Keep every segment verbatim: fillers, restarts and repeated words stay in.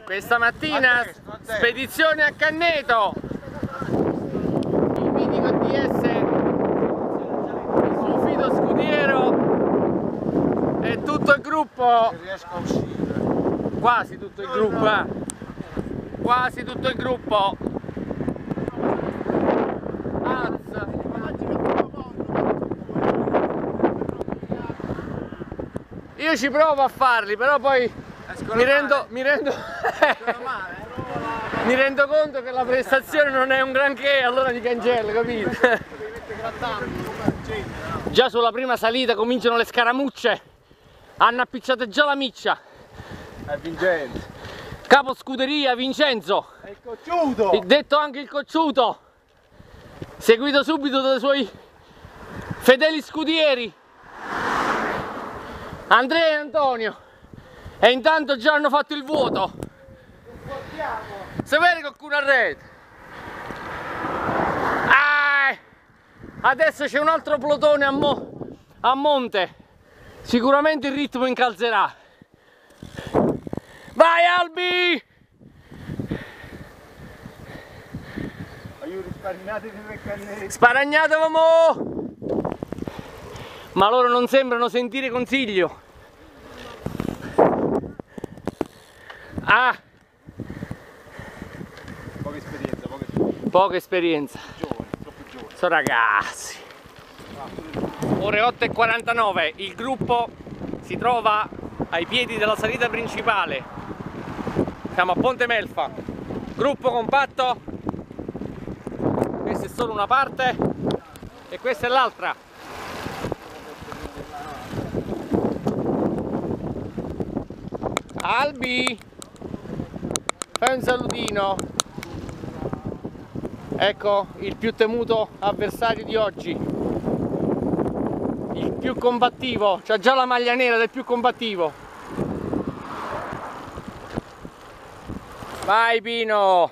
Questa mattina spedizione a Canneto, il mitico D S, il suo Fido Scudiero e tutto il gruppo, quasi tutto il gruppo, eh. quasi tutto il gruppo. Az. Io ci provo a farli, però poi mi rendo, mi rendo, mi rendo conto che la prestazione non è un granché, allora li cancello, capito? Già sulla prima salita cominciano le scaramucce, hanno appicciato già la miccia. È Vincenzo. Capo scuderia Vincenzo, È il cocciuto, detto anche il cocciuto, seguito subito dai suoi fedeli scudieri Andrea e Antonio, e intanto già hanno fatto il vuoto. Se vede qualcuno a rete. Ah, adesso c'è un altro plotone a, mo a monte, sicuramente il ritmo incalzerà. Vai Albi! aiuti sparagnati di Canneto. Sparagnatevamo! Ma loro non sembrano sentire consiglio. Ah! Poca esperienza, poca esperienza. Poca esperienza. Giovani, troppo giovani. Sono ragazzi. Ore otto e quarantanove, il gruppo si trova ai piedi della salita principale. Siamo a Ponte Melfa. Gruppo compatto. Questa è solo una parte e questa è l'altra. Albi, fai un salutino. Ecco il più temuto avversario di oggi, il più combattivo, c'ha già la maglia nera del più combattivo. Vai Pino!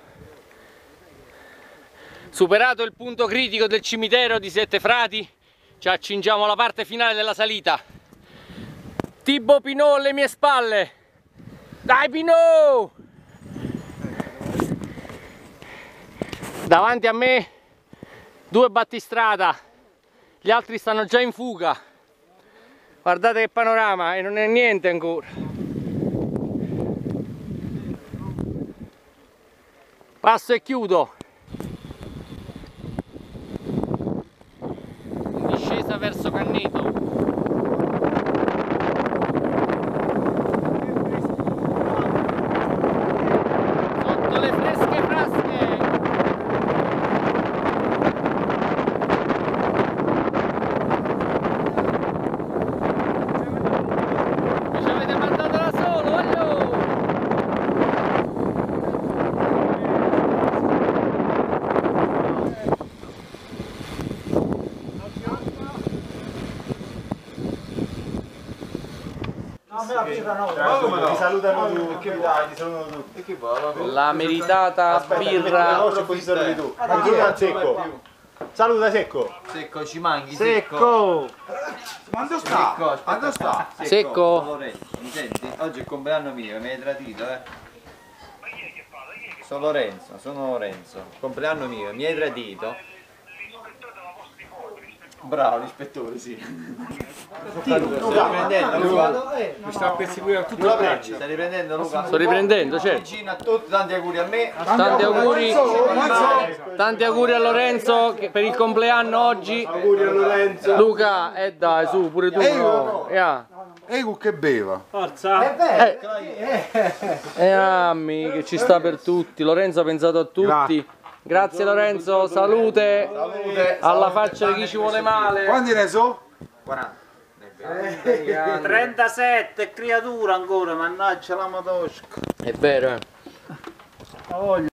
Superato il punto critico del cimitero di Sette Frati, ci accingiamo alla parte finale della salita. Tibo Pinot alle mie spalle. Dai Pinot! Davanti a me due battistrada, gli altri stanno già in fuga. Guardate che panorama, e non è niente ancora. Passo e chiudo. In discesa verso Canneto. Sotto le fresche frasche. Mi ci avete mandato da solo, voglio! Ti salutano tu, che vuoi? Ti salutano tutti. Che vuoi? La meritata birra. Così saluti tu. Saluta Secco. Saluta Secco. Secco, ci manchi, Secco. Quando sta? Quando sta? Secco. Sono Lorenzo, mi senti? Oggi è il compleanno mio, mi hai tradito, eh? Sono Lorenzo, sono Lorenzo. Compleanno mio, mi hai tradito. Bravo, l'ispettore, sì. Stai riprendendo, Luca? Mi sta perseguendo tutto il braccio. Stai riprendendo, Luca? Sto riprendendo, certo. Vicino a tutti, tanti auguri a me. Tanti auguri, tanti auguri a Lorenzo che per il compleanno oggi. Auguri a Lorenzo. Luca, eh dai, su, pure tu. No. Yeah. Ehi, che beva? Eh, eh, Ammi, che ci sta per tutti. Lorenzo ha pensato a tutti. Grazie Lorenzo, salute. Salute. Alla faccia di chi ci vuole male. Quanti ne so? quaranta. trentasette creatura ancora, mannaggia la madosca. È vero, eh.